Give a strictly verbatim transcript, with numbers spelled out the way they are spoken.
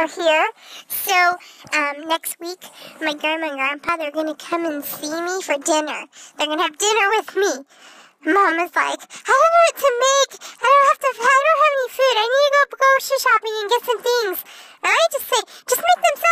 are here. So, um, next week, my grandma and grandpa, they're going to come and see me for dinner. They're going to have dinner with me. Mom is like, I don't know what to make. I don't have to, I don't have any food. I need to go grocery shopping and get some things. And I just say, just make them